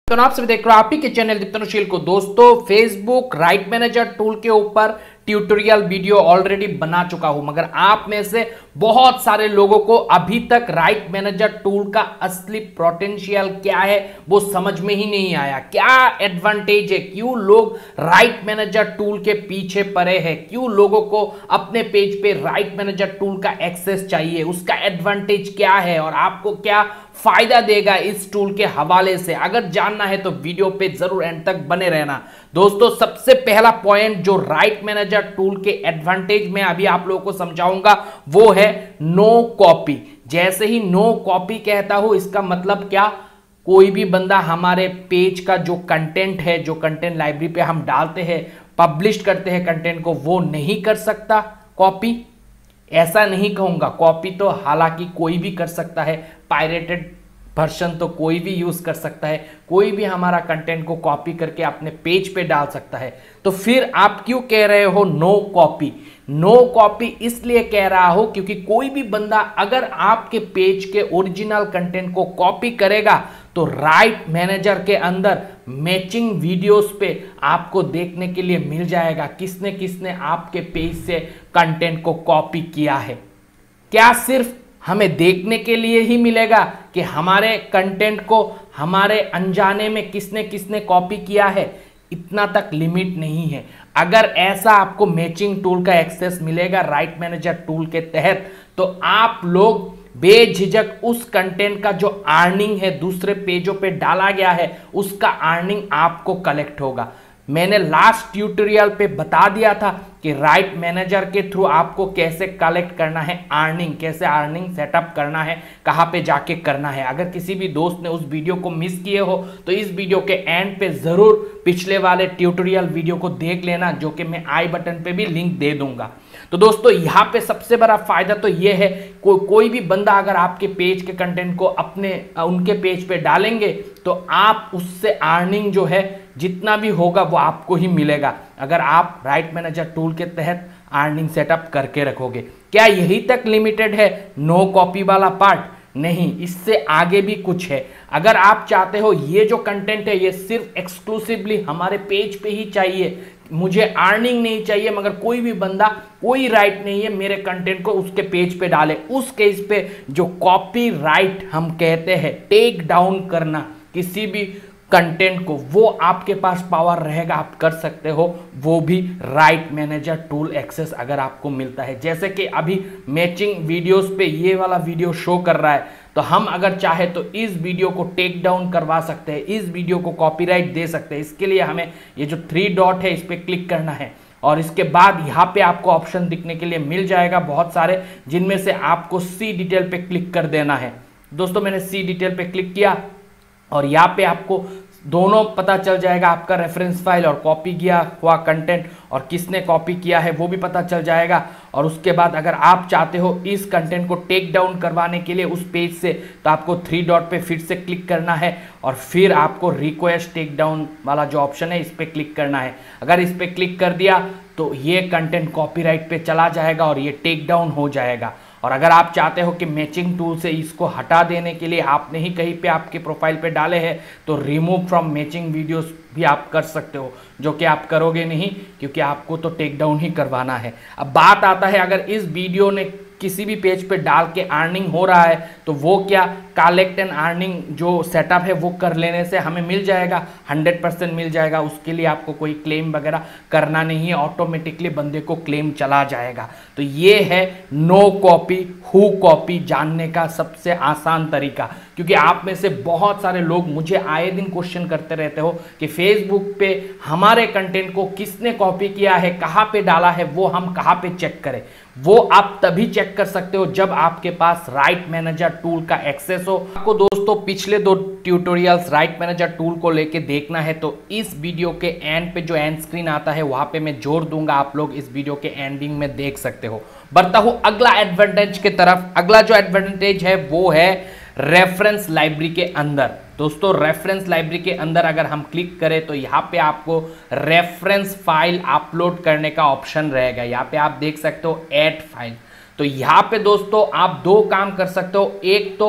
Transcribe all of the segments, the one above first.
तो आप सभी देख रहे हो आप ही के चैनल दीप्तनुशील को। दोस्तों, फेसबुक राइट मैनेजर टूल के ऊपर ट्यूटोरियल वीडियो ऑलरेडी बना चुका हूं, मगर आप में से बहुत सारे लोगों को अभी तक राइट मैनेजर टूल का असली पोटेंशियल क्या है वो समझ में ही नहीं आया। क्या एडवांटेज है, क्यों लोग राइट मैनेजर टूल के पीछे पड़े हैं, क्यों लोगों को अपने पेज पे राइट मैनेजर टूल का एक्सेस चाहिए, उसका एडवांटेज क्या है और आपको क्या फायदा देगा इस टूल के हवाले से। अगर जानना है तो वीडियो पे जरूर एंड तक बने रहना। दोस्तों, सबसे पहला पॉइंट जो राइट मैनेजर टूल के एडवांटेज में अभी आप लोगों को समझाऊंगा वो है नो कॉपी। जैसे ही नो कॉपी कहता हूं, इसका मतलब क्या, कोई भी बंदा हमारे पेज का जो कंटेंट है, जो कंटेंट लाइब्रेरी पे हम डालते हैं, पब्लिश करते हैं कंटेंट को, वो नहीं कर सकता कॉपी। ऐसा नहीं कहूंगा, कॉपी तो हालांकि कोई भी कर सकता है, पायरेटेड वर्जन तो कोई भी यूज कर सकता है, कोई भी हमारा कंटेंट को कॉपी करके अपने पेज पे डाल सकता है। तो फिर आप क्यों कह रहे हो नो कॉपी? नो कॉपी इसलिए कह रहा हो क्योंकि कोई भी बंदा अगर आपके पेज के ओरिजिनल कंटेंट को कॉपी करेगा तो राइट मैनेजर के अंदर मैचिंग वीडियोस पे आपको देखने के लिए मिल जाएगा किसने किसने आपके पेज से कंटेंट को कॉपी किया है। क्या सिर्फ हमें देखने के लिए ही मिलेगा कि हमारे कंटेंट को हमारे अनजाने में किसने किसने कॉपी किया है? इतना तक लिमिट नहीं है। अगर ऐसा आपको मैचिंग टूल का एक्सेस मिलेगा राइट मैनेजर टूल के तहत, तो आप लोग बेझिझक उस कंटेंट का जो अर्निंग है दूसरे पेजों पे डाला गया है उसका अर्निंग आपको कलेक्ट होगा। मैंने लास्ट ट्यूटोरियल पे बता दिया था कि राइट मैनेजर के थ्रू आपको कैसे कलेक्ट करना है अर्निंग, कैसे अर्निंग सेटअप करना है, कहाँ पे जाके करना है। अगर किसी भी दोस्त ने उस वीडियो को मिस किए हो तो इस वीडियो के एंड पे जरूर पिछले वाले ट्यूटोरियल वीडियो को देख लेना, जो कि मैं आई बटन पे भी लिंक दे दूंगा। तो दोस्तों, यहाँ पे सबसे बड़ा फायदा तो ये है, कोई भी बंदा अगर आपके पेज के कंटेंट को उनके पेज पे डालेंगे तो आप उससे अर्निंग जो है जितना भी होगा वो आपको ही मिलेगा, अगर आप राइट मैनेजर टूल के तहत अर्निंग सेटअप करके रखोगे। क्या यही तक लिमिटेड है नो कॉपी वाला पार्ट? नहीं, इससे आगे भी कुछ है। अगर आप चाहते हो ये जो कंटेंट है ये सिर्फ एक्सक्लूसिवली हमारे पेज पे ही चाहिए, मुझे अर्निंग नहीं चाहिए, मगर कोई भी बंदा कोई राइट नहीं है मेरे कंटेंट को उसके पेज पे डाले, उस केस पे जो कॉपी राइट हम कहते हैं, टेक डाउन करना किसी भी कंटेंट को, वो आपके पास पावर रहेगा, आप कर सकते हो, वो भी राइट मैनेजर टूल एक्सेस अगर आपको मिलता है। जैसे कि अभी मैचिंग वीडियोस पे ये वाला वीडियो शो कर रहा है, तो हम अगर चाहे तो इस वीडियो को टेक डाउन करवा सकते हैं, इस वीडियो को कॉपीराइट दे सकते हैं। इसके लिए हमें ये जो 3 डॉट है इस पर क्लिक करना है और इसके बाद यहाँ पे आपको ऑप्शन दिखने के लिए मिल जाएगा बहुत सारे, जिनमें से आपको सी डिटेल पे क्लिक कर देना है। दोस्तों, मैंने सी डिटेल पे क्लिक किया और यहाँ पे आपको दोनों पता चल जाएगा, आपका रेफरेंस फाइल और कॉपी किया हुआ कंटेंट और किसने कॉपी किया है वो भी पता चल जाएगा। और उसके बाद अगर आप चाहते हो इस कंटेंट को टेक डाउन करवाने के लिए उस पेज से, तो आपको 3 डॉट पे फिर से क्लिक करना है और फिर आपको रिक्वेस्ट टेक डाउन वाला जो ऑप्शन है इस पर क्लिक करना है। अगर इस पर क्लिक कर दिया तो ये कंटेंट कॉपीराइट पे चला जाएगा और ये टेक डाउन हो जाएगा। और अगर आप चाहते हो कि मैचिंग टूल से इसको हटा देने के लिए आपने ही कहीं पे आपके प्रोफाइल पे डाले हैं, तो रिमूव फ्रॉम मैचिंग वीडियोस भी आप कर सकते हो, जो कि आप करोगे नहीं क्योंकि आपको तो टेक डाउन ही करवाना है। अब बात आता है, अगर इस वीडियो ने किसी भी पेज पे डाल के अर्निंग हो रहा है तो वो क्या कलेक्ट एंड अर्निंग जो सेटअप है वो कर लेने से हमें मिल जाएगा, 100% मिल जाएगा। उसके लिए आपको कोई क्लेम वगैरह करना नहीं है, ऑटोमेटिकली बंदे को क्लेम चला जाएगा। तो ये है नो कॉपी हु कॉपी जानने का सबसे आसान तरीका, क्योंकि आप में से बहुत सारे लोग मुझे आए दिन क्वेश्चन करते रहते हो कि फेसबुक पे हमारे कंटेंट को किसने कॉपी किया है, कहाँ पे डाला है, वो हम कहाँ पे चेक करें। वो आप तभी चेक कर सकते हो जब आपके पास राइट मैनेजर टूल का एक्सेस हो। आपको दोस्तों पिछले 2 ट्यूटोरियल्स राइट मैनेजर टूल को लेके देखना है तो इस वीडियो के एंड पे जो एंड स्क्रीन आता है वहां पे मैं जोड़ दूंगा, आप लोग इस वीडियो के एंडिंग में देख सकते हो। बढ़ता हूं अगला एडवांटेज के तरफ। अगला जो एडवांटेज है वो है रेफरेंस लाइब्रेरी के अंदर। दोस्तों, रेफरेंस लाइब्रेरी के अंदर अगर हम क्लिक करें तो यहाँ पे आपको रेफरेंस फाइल अपलोड करने का ऑप्शन रहेगा। यहाँ पे आप देख सकते हो ऐड फाइल। तो यहाँ पे दोस्तों आप 2 काम कर सकते हो। एक तो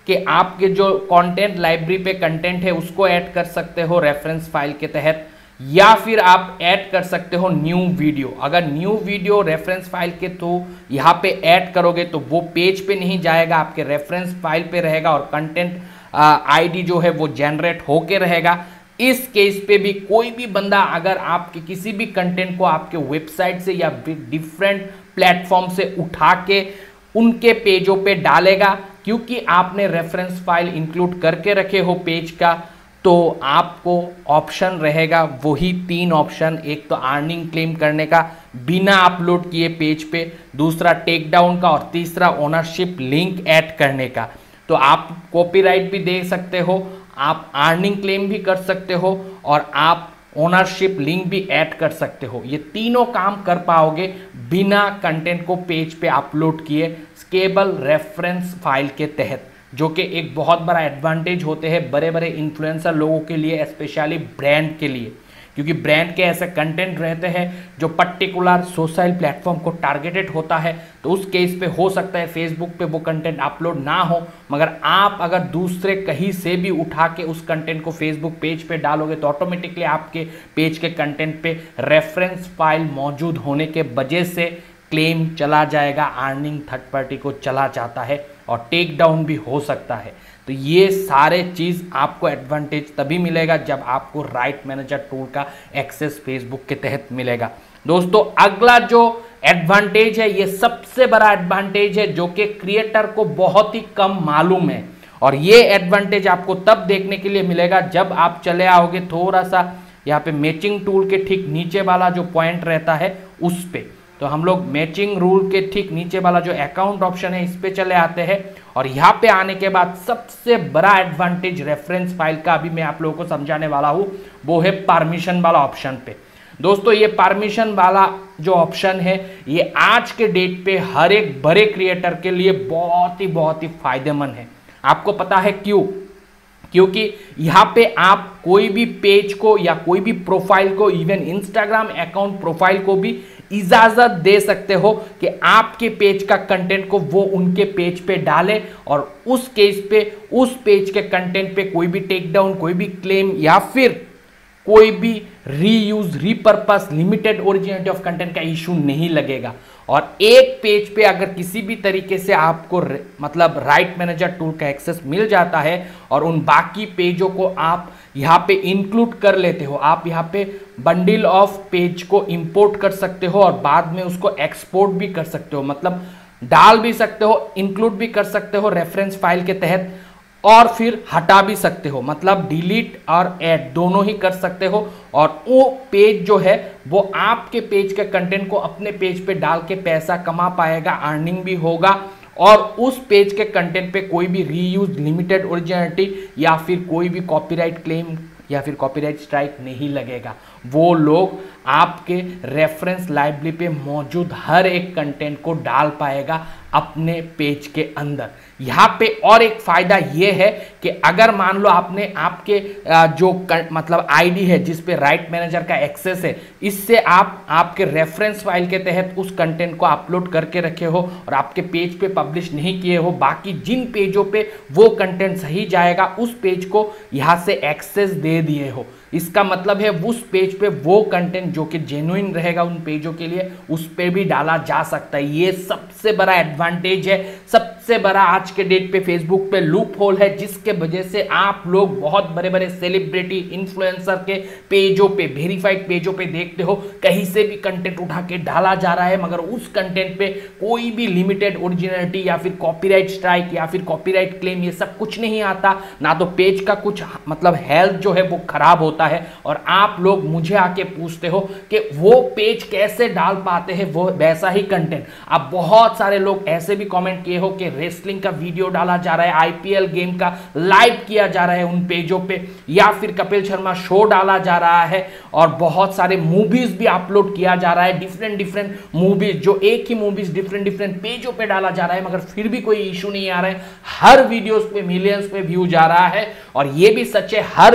कि आपके जो कंटेंट लाइब्रेरी पे कंटेंट है उसको ऐड कर सकते हो रेफरेंस फाइल के तहत, या फिर आप ऐड कर सकते हो न्यू वीडियो। अगर न्यू वीडियो रेफरेंस फाइल के थ्रू यहाँ पे ऐड करोगे तो वो पेज पे नहीं जाएगा, आपके रेफरेंस फाइल पे रहेगा और कंटेंट आईडी जो है वो जनरेट होके रहेगा। इस केस पे भी कोई भी बंदा अगर आपके किसी भी कंटेंट को आपके वेबसाइट से या डिफरेंट प्लेटफॉर्म से उठा के उनके पेजों पे डालेगा, क्योंकि आपने रेफरेंस फाइल इंक्लूड करके रखे हो पेज का, तो आपको ऑप्शन रहेगा वही 3 ऑप्शन। एक तो अर्निंग क्लेम करने का बिना अपलोड किए पेज पे, दूसरा टेक डाउन का और तीसरा ओनरशिप लिंक ऐड करने का। तो आप कॉपीराइट भी दे सकते हो, आप अर्निंग क्लेम भी कर सकते हो और आप ओनरशिप लिंक भी ऐड कर सकते हो। ये तीनों काम कर पाओगे बिना कंटेंट को पेज पे अपलोड किए, केवल रेफरेंस फाइल के तहत, जो कि एक बहुत बड़ा एडवांटेज होते हैं बड़े बड़े इन्फ्लुएंसर लोगों के लिए, स्पेशली ब्रांड के लिए, क्योंकि ब्रांड के ऐसे कंटेंट रहते हैं जो पर्टिकुलर सोशल प्लेटफॉर्म को टारगेटेड होता है। तो उस केस पे हो सकता है फेसबुक पे वो कंटेंट अपलोड ना हो, मगर आप अगर दूसरे कहीं से भी उठा के उस कंटेंट को फेसबुक पेज पे डालोगे तो ऑटोमेटिकली आपके पेज के कंटेंट पे रेफरेंस फाइल मौजूद होने के वजह से क्लेम चला जाएगा, अर्निंग थर्ड पार्टी को चला जाता है और टेक डाउन भी हो सकता है। तो ये सारे चीज़ आपको एडवांटेज तभी मिलेगा जब आपको राइट मैनेजर टूल का एक्सेस फेसबुक के तहत मिलेगा। दोस्तों अगला जो एडवांटेज है, ये सबसे बड़ा एडवांटेज है जो कि क्रिएटर को बहुत ही कम मालूम है, और ये एडवांटेज आपको तब देखने के लिए मिलेगा जब आप चले आओगे थोड़ा सा यहाँ पे मैचिंग टूल के ठीक नीचे वाला जो पॉइंट रहता है उस पे। तो हम लोग मैचिंग रूल के ठीक नीचे वाला जो अकाउंट ऑप्शन है इस पे चले आते हैं, और यहाँ पे आने के बाद सबसे बड़ा एडवांटेज रेफरेंस फाइल का अभी मैं आप लोगों को समझाने वाला हूँ, वो है परमिशन वाला ऑप्शन पे। दोस्तों ये परमिशन वाला जो ऑप्शन है ये आज के डेट पे हर एक बड़े क्रिएटर के लिए बहुत ही फायदेमंद है। आपको पता है क्यों? क्योंकि यहाँ पे आप कोई भी पेज को या कोई भी प्रोफाइल को, इवन इंस्टाग्राम अकाउंट प्रोफाइल को भी इजाजत दे सकते हो कि आपके पेज का कंटेंट को वो उनके पेज पे डाले, और उस केस पे उस पेज के कंटेंट पे कोई भी टेक डाउन, कोई भी क्लेम या फिर कोई भी reuse, repurpose, limited originity of content का इशू नहीं लगेगा। और एक पेज पे अगर किसी भी तरीके से आपको मतलब राइट मैनेजर टूल का एक्सेस मिल जाता है और उन बाकी पेजों को आप यहाँ पे इंक्लूड कर लेते हो, आप यहाँ पे बंडल ऑफ पेज को इंपोर्ट कर सकते हो और बाद में उसको एक्सपोर्ट भी कर सकते हो, मतलब डाल भी सकते हो, इंक्लूड भी कर सकते हो रेफरेंस फाइल के तहत, और फिर हटा भी सकते हो, मतलब डिलीट और ऐड दोनों ही कर सकते हो। और वो पेज जो है वो आपके पेज के कंटेंट को अपने पेज पे डाल के पैसा कमा पाएगा, अर्निंग भी होगा, और उस पेज के कंटेंट पे कोई भी रीयूज, लिमिटेड ओरिजिनिटी या फिर कोई भी कॉपीराइट क्लेम या फिर कॉपीराइट स्ट्राइक नहीं लगेगा। वो लोग आपके रेफरेंस लाइब्रेरी पे मौजूद हर एक कंटेंट को डाल पाएगा अपने पेज के अंदर। यहाँ पे और एक फायदा ये है कि अगर मान लो आपने आपके जो मतलब आईडी है जिस पे राइट मैनेजर का एक्सेस है, इससे आप आपके रेफरेंस फाइल के तहत उस कंटेंट को अपलोड करके रखे हो और आपके पेज पे पब्लिश नहीं किए हो, बाकी जिन पेजों पे वो कंटेंट सही जाएगा उस पेज को यहाँ से एक्सेस दे दिए हो, इसका मतलब है उस पेज पे वो कंटेंट जो कि जेन्युइन रहेगा उन पेजों के लिए उस पे भी डाला जा सकता है। ये सबसे बड़ा एडवांटेज है, सबसे बड़ा आज के डेट पे फेसबुक पे लूप होल है, जिसके वजह से आप लोग बहुत बड़े बड़े सेलिब्रिटी इन्फ्लुएंसर के पेजों पे, वेरीफाइड पेजों पे देखते हो कहीं से भी कंटेंट उठा के डाला जा रहा है, मगर उस कंटेंट पे कोई भी लिमिटेड ओरिजिनलिटी या फिर कॉपीराइट स्ट्राइक या फिर कॉपीराइट क्लेम ये सब कुछ नहीं आता, ना तो पेज का कुछ मतलब हेल्थ जो है वो खराब होता है। और आप लोग मुझे आके पूछते हो कि वो पेज कैसे डाल पाते हैं वो वैसा ही कंटेंट। अब बहुत सारे लोग ऐसे भी कमेंट किए हो कि रेसलिंग का वीडियो डाला जा रहा है, आईपीएल गेम का लाइव किया जा रहा है उन पेजों पे, या फिर कपिल शर्मा शो डाला जा रहा है, और बहुत सारे मूवीज भी अपलोड किया जा रहा है, डिफरेंट मूवीज, जो एक ही मूवीज डिफरेंट पेजों पे डाला जा रहा है, मगर फिर भी कोई इशू नहीं आ रहा है। हर वीडियोस पे मिलियंस पे व्यू जा रहा है, और ये भी सच है हर वीडियोस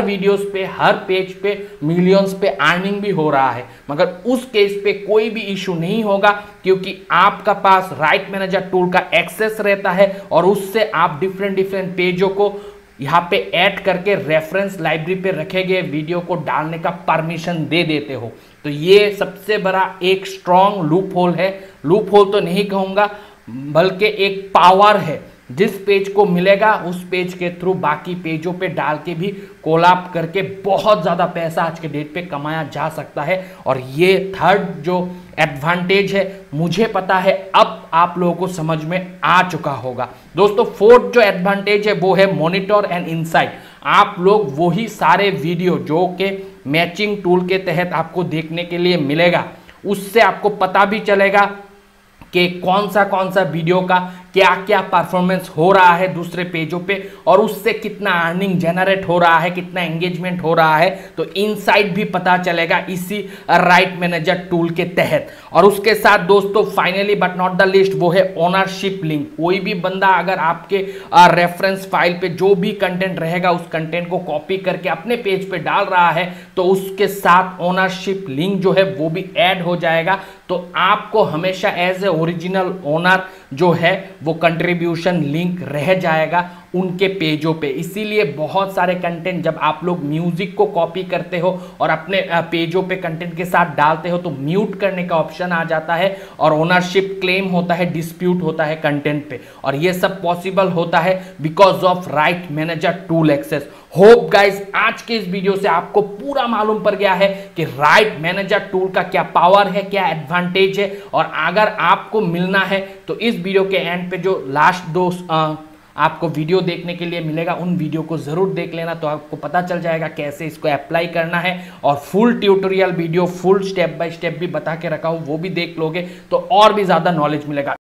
पे, हर पेज पे मिलियंस पे अर्निंग भी हो रहा है, मगर उस केस पे कोई भी इशू नहीं होगा, क्योंकि आपका पास राइट मैनेजर टूल का एक्सेस रहता है और उससे आप डिफरेंट डिफरेंट पेजों को यहाँ पे ऐड करके रेफरेंस लाइब्रेरी पे रखे गए वीडियो को डालने का परमिशन दे देते हो। तो ये सबसे बड़ा एक स्ट्रॉन्ग लूप होल है, लूप होल तो नहीं कहूँगा बल्कि एक पावर है, जिस पेज को मिलेगा उस पेज के थ्रू बाकी पेजों पे डाल के भी कोलैब करके बहुत ज़्यादा पैसा आज के डेट पे कमाया जा सकता है। और ये थर्ड जो एडवांटेज है, मुझे पता है अब आप लोगों को समझ में आ चुका होगा। दोस्तों फोर्थ जो एडवांटेज है वो है मॉनिटर एंड इनसाइट। आप लोग वही सारे वीडियो जो कि मैचिंग टूल के तहत आपको देखने के लिए मिलेगा, उससे आपको पता भी चलेगा कि कौन सा वीडियो का क्या क्या परफॉर्मेंस हो रहा है दूसरे पेजों पे, और उससे कितना अर्निंग जनरेट हो रहा है, कितना एंगेजमेंट हो रहा है। तो इनसाइट भी पता चलेगा इसी राइट मैनेजर टूल के तहत। और उसके साथ दोस्तों finally but not the list वो है ओनरशिप लिंक। कोई भी बंदा अगर आपके रेफरेंस फाइल पे जो भी कंटेंट रहेगा उस कंटेंट को कॉपी करके अपने पेज पे डाल रहा है, तो उसके साथ ओनरशिप लिंक जो है वो भी ऐड हो जाएगा। तो आपको हमेशा एज ए ओरिजिनल ओनर जो है वो कंट्रीब्यूशन लिंक रह जाएगा उनके पेजों पे। इसीलिए बहुत सारे कंटेंट जब आप लोग म्यूजिक को कॉपी करते हो और अपने पेजों पे कंटेंट के साथ डालते हो तो म्यूट करने का ऑप्शन आ जाता है और ओनरशिप क्लेम होता है, डिस्प्यूट होता है कंटेंट पे। और ये सब पॉसिबल होता है because of right manager tool access. Hope guys आज के इस वीडियो से आपको पूरा मालूम पड़ गया है कि राइट मैनेजर टूल का क्या पावर है, क्या एडवांटेज है। और अगर आपको मिलना है तो इस वीडियो के एंड पे जो लास्ट दो आपको वीडियो देखने के लिए मिलेगा, उन वीडियो को जरूर देख लेना, तो आपको पता चल जाएगा कैसे इसको अप्लाई करना है। और full tutorial video, full step by step भी बता के रखा हूं, वो भी देख लोगे तो और भी ज्यादा नॉलेज मिलेगा।